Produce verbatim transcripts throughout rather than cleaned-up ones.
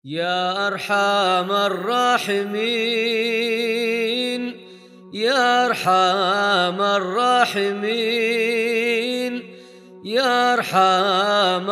يا أرحم الراحمين، يا أرحم الراحمين، يا أرحم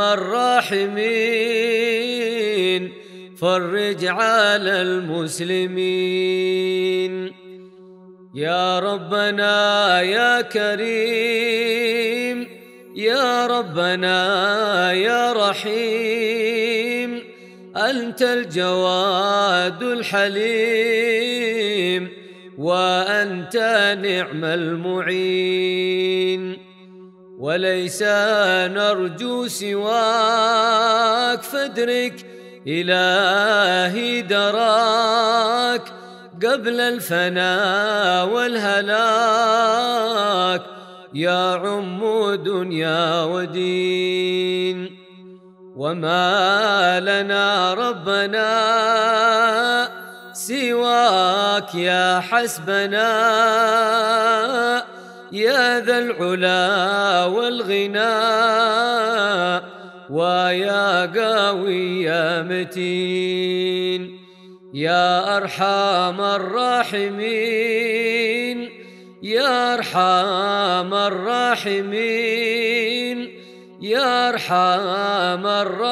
الراحمين، فرج على المسلمين. يا ربنا يا كريم، يا ربنا يا رحيم، أنت الجواد الحليم، وأنت نعم المعين. وليس نرجو سواك، فادرك إلهي دراك قبل الفناء والهلاك، يا عم دنيا ودين. وما لنا ربنا سواك يا حسبنا، يا ذا العلا والغنى، ويا قوي يا متين. يا أرحم الراحمين، يا أرحم الراحمين، يا أرحم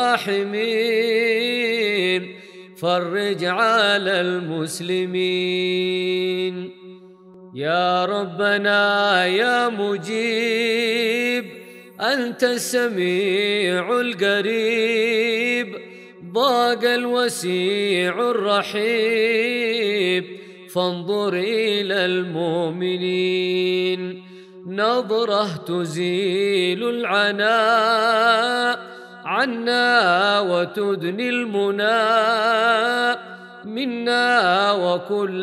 الراحمين، فرج على المسلمين. يا ربنا يا مجيب، أنت السميع القريب، ضاق الوسيع الرحيب، فانظر إلى المؤمنين. نظرة تزيل العناء عنا وتدني المنى منا، وكل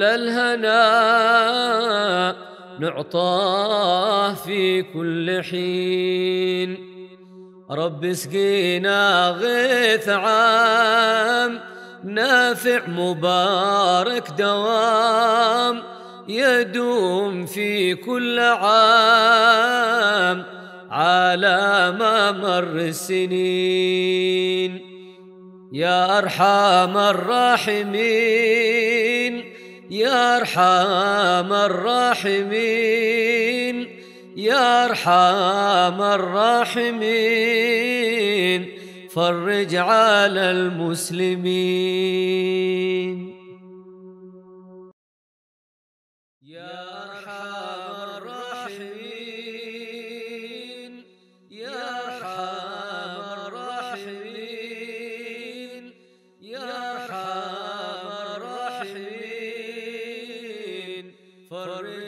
الهنا نعطاه في كل حين. رب اسقينا غيث عام نافع مبارك دوام، يدوم في كل عام على ما مر السنين. يا أرحم الراحمين، يا أرحم الراحمين، يا أرحم الراحمين، فرج على المسلمين. يا أرحم الراحمين، يا أرحم الراحمين، يا أرحم الراحمين، فرج